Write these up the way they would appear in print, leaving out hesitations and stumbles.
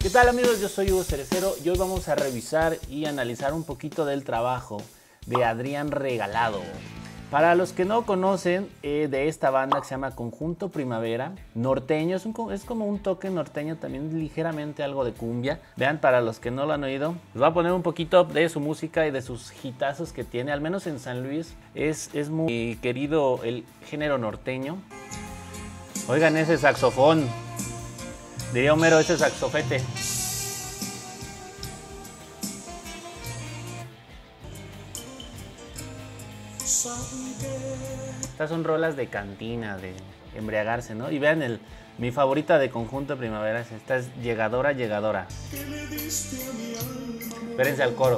¿Qué tal amigos? Yo soy Hugo Cerecero y hoy vamos a revisar y analizar un poquito del trabajo de Adrián Regalado. Para los que no conocen de esta banda que se llama Conjunto Primavera, norteño, es como un toque norteño, también ligeramente algo de cumbia. Vean, para los que no lo han oído, les voy a poner un poquito de su música y de sus hitazos que tiene, al menos en San Luis. Es muy querido el género norteño. Oigan ese saxofón, diría Homero, ese saxofete. Estas son rolas de cantina, de embriagarse, ¿no? Y vean mi favorita de Conjunto Primavera, esta es Llegadora, Llegadora. Espérense al coro.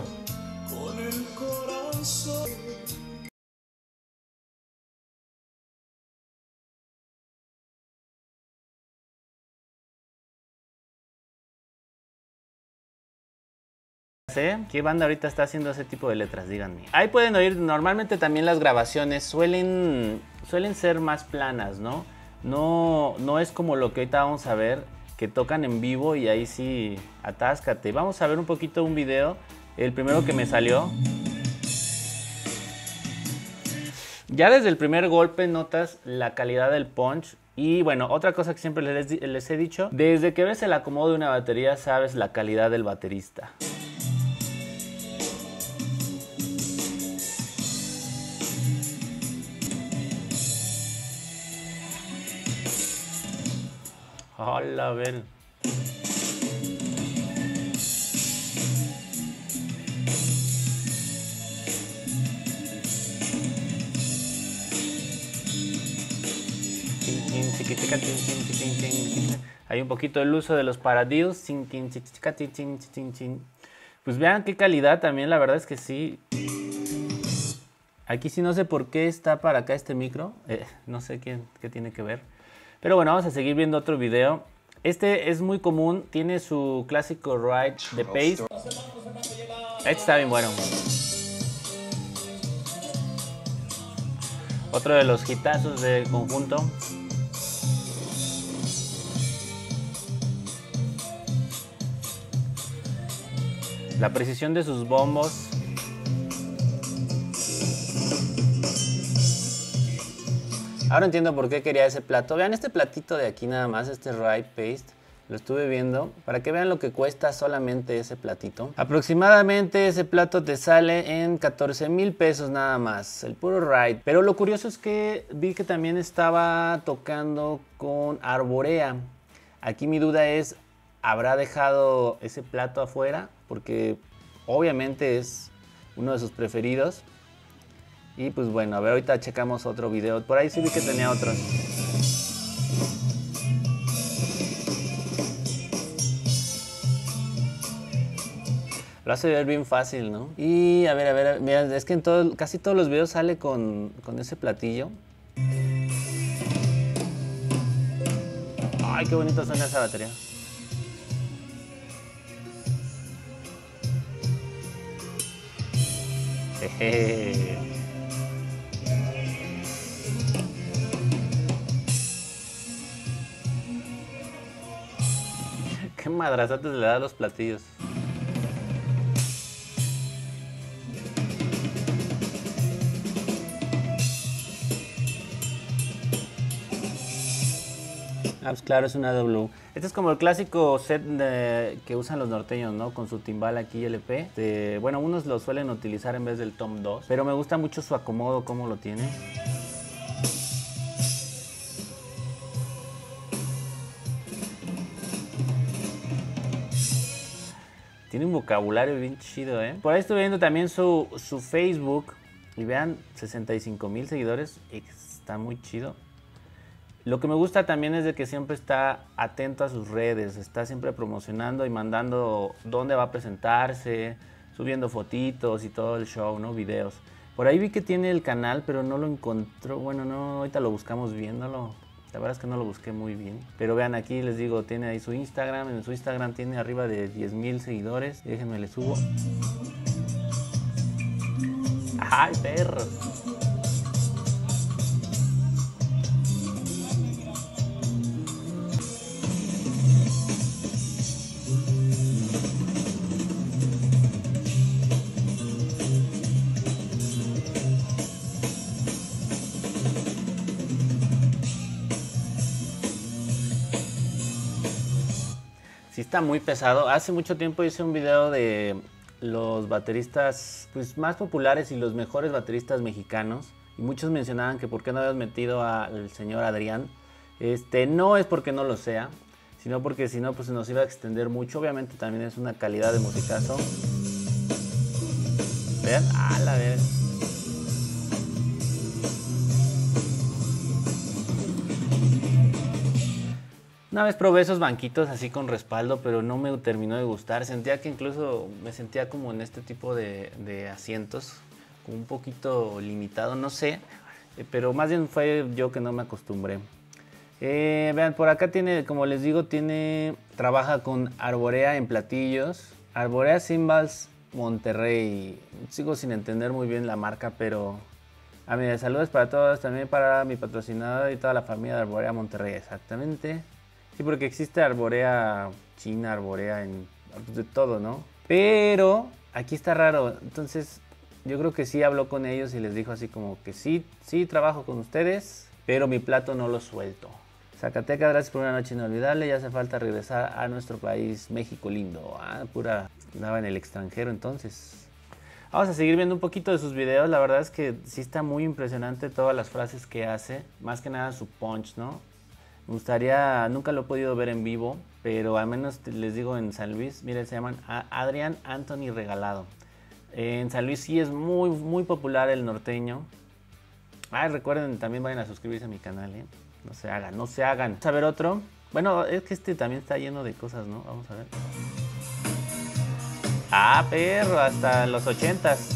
¿Qué banda ahorita está haciendo ese tipo de letras? Díganme. Ahí pueden oír, normalmente también las grabaciones suelen ser más planas, ¿no? No es como lo que ahorita vamos a ver, que tocan en vivo y ahí sí, atáscate. Vamos a ver un poquito un video, el primero que me salió. Ya desde el primer golpe notas la calidad del punch. Y bueno, otra cosa que siempre les he dicho, desde que ves el acomodo de una batería sabes la calidad del baterista. Hola, a ver. Hay un poquito el uso de los paradiddles. Pues vean qué calidad también, la verdad es que sí. Aquí sí no sé por qué está para acá este micro. No sé qué tiene que ver. Pero bueno, vamos a seguir viendo otro video. Este es muy común, tiene su clásico ride de Pace. Este está bien bueno. Otro de los hitazos del conjunto. La precisión de sus bombos. Ahora entiendo por qué quería ese plato. Vean este platito de aquí nada más, este rye paste. Lo estuve viendo para que vean lo que cuesta solamente ese platito. Aproximadamente ese plato te sale en 14,000 pesos nada más, el puro rye. Pero lo curioso es que vi que también estaba tocando con Arborea. Aquí mi duda es, ¿habrá dejado ese plato afuera? Porque obviamente es uno de sus preferidos. Y pues bueno, a ver, ahorita checamos otro video. Por ahí sí vi que tenía otros. Lo hace ver bien fácil, ¿no? Y a ver, mira, es que en casi todos los videos sale con ese platillo. Ay, qué bonito suena esa batería. Jeje. Qué madrazotes le da a los platillos. Ah, pues claro, es una W. Este es como el clásico set que usan los norteños, ¿no? Con su timbal aquí LP. Bueno, unos lo suelen utilizar en vez del Tom 2, pero me gusta mucho su acomodo, cómo lo tiene. Tiene un vocabulario bien chido, ¿eh? Por ahí estoy viendo también su Facebook. Y vean, 65,000 seguidores. Está muy chido. Lo que me gusta también es de que siempre está atento a sus redes. Está siempre promocionando y mandando dónde va a presentarse, subiendo fotitos y todo el show, ¿no? Videos. Por ahí vi que tiene el canal, pero no lo encontró. Bueno, no, ahorita lo buscamos viéndolo. La verdad es que no lo busqué muy bien. Pero vean aquí, les digo, tiene ahí su Instagram. En su Instagram tiene arriba de 10,000 seguidores. Déjenme, le subo. ¡Ay, perro! Sí está muy pesado. Hace mucho tiempo hice un video de los bateristas pues, más populares y los mejores bateristas mexicanos. Y muchos mencionaban que por qué no habías metido al señor Adrián. No es porque no lo sea, sino porque si no pues se nos iba a extender mucho. Obviamente también es una calidad de musicazo. Vean, la ver. Una vez probé esos banquitos así con respaldo, pero no me terminó de gustar. Sentía que incluso me sentía como en este tipo de asientos, como un poquito limitado, no sé. Pero más bien fue yo que no me acostumbré. Vean, por acá tiene, como les digo, trabaja con Arborea en platillos. Arborea Cymbals Monterrey. Sigo sin entender muy bien la marca, pero... mira, saludos para todos, también para mi patrocinador y toda la familia de Arborea Monterrey, exactamente. Sí, porque existe Arborea China, Arborea de todo, ¿no? Pero aquí está raro, entonces yo creo que sí habló con ellos y les dijo así como que sí trabajo con ustedes, pero mi plato no lo suelto. Zacatecas, gracias por una noche inolvidable, ya hace falta regresar a nuestro país, México lindo. Andaba en el extranjero entonces. Vamos a seguir viendo un poquito de sus videos, la verdad es que sí está muy impresionante todas las frases que hace, más que nada su punch, ¿no? Me gustaría, nunca lo he podido ver en vivo, pero al menos les digo en San Luis, miren, se llaman Adrián Anthony Regalado. En San Luis sí es muy, muy popular el norteño. Recuerden, también vayan a suscribirse a mi canal, ¿eh? No se hagan, no se hagan. Vamos a ver otro. Bueno, es que también está lleno de cosas, ¿no? Vamos a ver. Perro, hasta los 80s.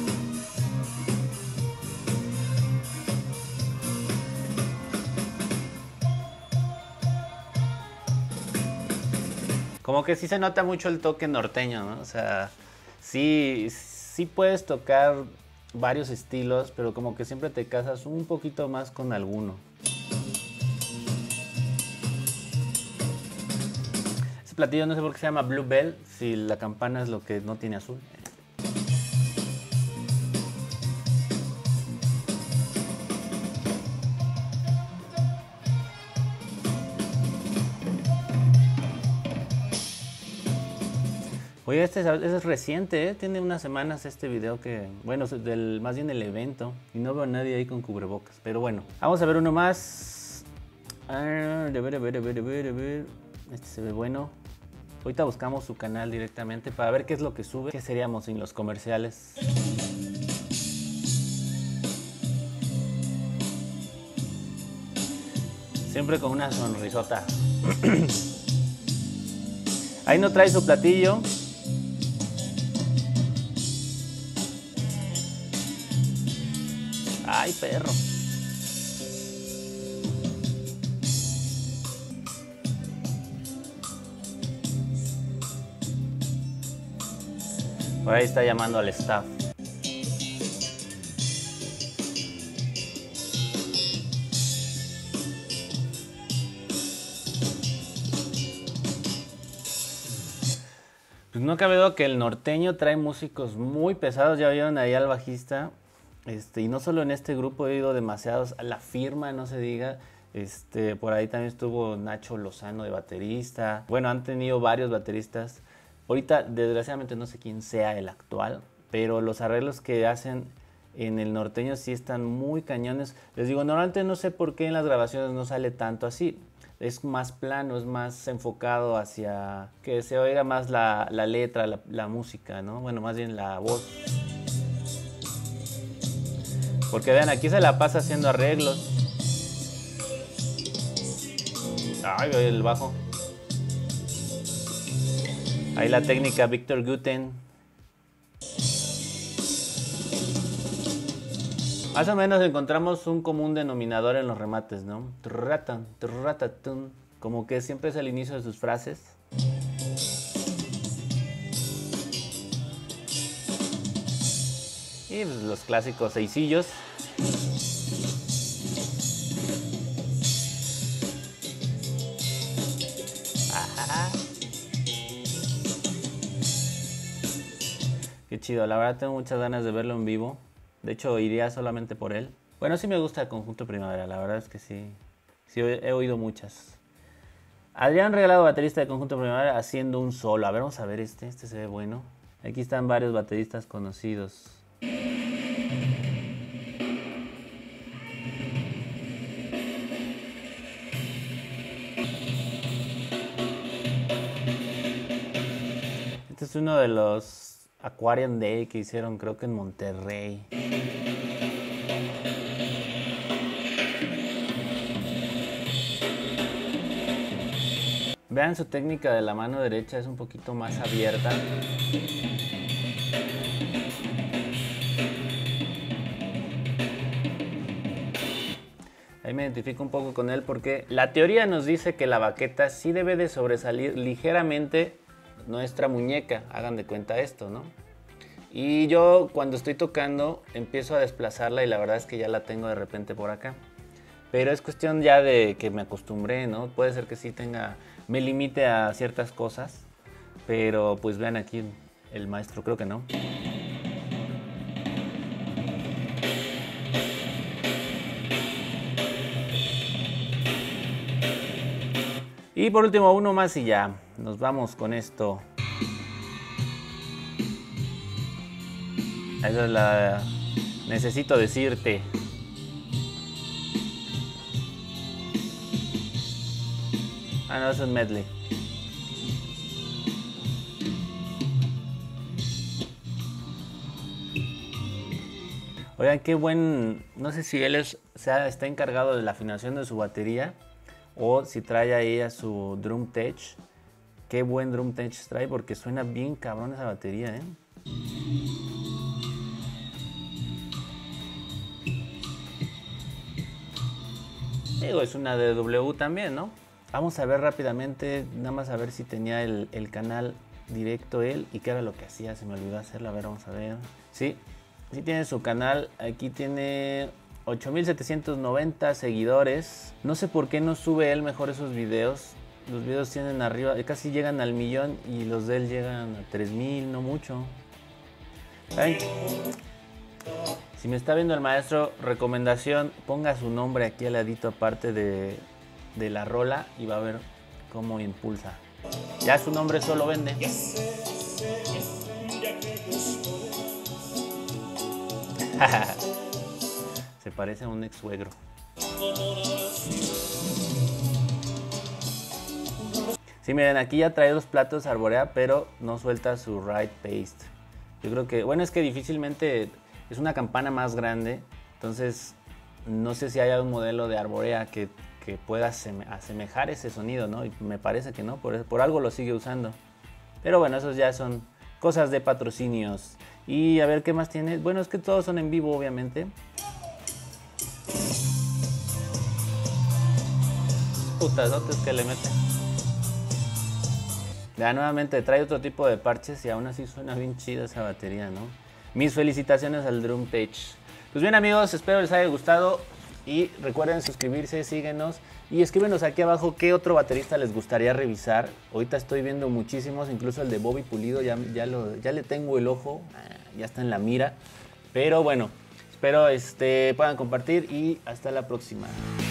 Como que sí se nota mucho el toque norteño, ¿no? O sea, sí puedes tocar varios estilos, pero como que siempre te casas un poquito más con alguno. Este platillo no sé por qué se llama Blue Bell, si la campana es lo que no tiene azul. Oye, este es reciente, ¿eh? Tiene unas semanas este video que, bueno, más bien el evento, y no veo a nadie ahí con cubrebocas, pero bueno. Vamos a ver uno más. A ver. Este se ve bueno. Ahorita buscamos su canal directamente para ver qué es lo que sube. ¿Qué seríamos sin los comerciales? Siempre con una sonrisota. Ahí no trae su platillo. Ay, perro. Por ahí está llamando al staff. Pues no cabe duda que el norteño trae músicos muy pesados. Ya vieron ahí al bajista. Y no solo en este grupo, he ido demasiados. La Firma, no se diga. Por ahí también estuvo Nacho Lozano de baterista. Bueno, han tenido varios bateristas. Ahorita, desgraciadamente, no sé quién sea el actual, pero los arreglos que hacen en el norteño sí están muy cañones. Les digo, normalmente no sé por qué en las grabaciones no sale tanto así. Es más plano, es más enfocado hacia que se oiga más la letra, la música, ¿no? Bueno, más bien la voz. Porque vean, aquí se la pasa haciendo arreglos. Ay, el bajo. Ahí la técnica Victor Guten. Más o menos encontramos un común denominador en los remates, ¿no? Como que siempre es el inicio de sus frases. Y pues, los clásicos seisillos. Ajá. Qué chido, la verdad tengo muchas ganas de verlo en vivo. De hecho, iría solamente por él. Bueno, sí me gusta el Conjunto Primavera, la verdad es que sí. Sí, he oído muchas. Adrián Regalado, baterista de Conjunto Primavera, haciendo un solo. A ver, vamos a ver este se ve bueno. Aquí están varios bateristas conocidos. Este es uno de los Aquarium Day que hicieron, creo que en Monterrey. Vean su técnica de la mano derecha, es un poquito más abierta. Ahí me identifico un poco con él porque la teoría nos dice que la baqueta sí debe de sobresalir ligeramente nuestra muñeca. Hagan de cuenta esto, ¿no? Y yo cuando estoy tocando empiezo a desplazarla y la verdad es que ya la tengo de repente por acá. Pero es cuestión ya de que me acostumbré, ¿no? Puede ser que sí me limite a ciertas cosas, pero pues vean aquí el maestro, creo que no. Y por último uno más y ya, nos vamos con esto. Esa es la... Necesito decirte. Ah, no, es un medley. Oigan, qué buen... No sé si él está encargado de la afinación de su batería o si trae ahí a su drum tech. Qué buen drum tech trae porque suena bien cabrón esa batería, ¿eh? Digo, es una DW también, ¿no? Vamos a ver rápidamente, nada más a ver si tenía el canal directo él y qué era lo que hacía, se me olvidó hacerlo. A ver, vamos a ver. Sí, sí tiene su canal, aquí tiene 8790 seguidores. No sé por qué no sube él mejor esos videos. Los videos tienen arriba, casi llegan al 1.000.000 y los de él llegan a 3000, no mucho. Ay. Si me está viendo el maestro, recomendación, ponga su nombre aquí al ladito aparte de la rola y va a ver cómo impulsa. Ya su nombre solo vende. Se parece a un ex suegro. Sí, miren, aquí ya trae los platos Arborea, pero no suelta su ride paste. Yo creo que, bueno, es que difícilmente es una campana más grande, entonces no sé si haya un modelo de Arborea que pueda asemejar ese sonido, ¿no? Y me parece que no, por algo lo sigue usando. Pero bueno, esos ya son cosas de patrocinios. Y a ver qué más tiene. Bueno, es que todos son en vivo, obviamente. Putazotes que le meten. Ya nuevamente trae otro tipo de parches y aún así suena bien chida esa batería, ¿no? Mis felicitaciones al Drum Tech. Pues bien amigos, espero les haya gustado y recuerden suscribirse, síguenos y escríbenos aquí abajo qué otro baterista les gustaría revisar. Ahorita estoy viendo muchísimos, incluso el de Bobby Pulido, ya le tengo el ojo, ya está en la mira. Pero bueno, espero puedan compartir y hasta la próxima.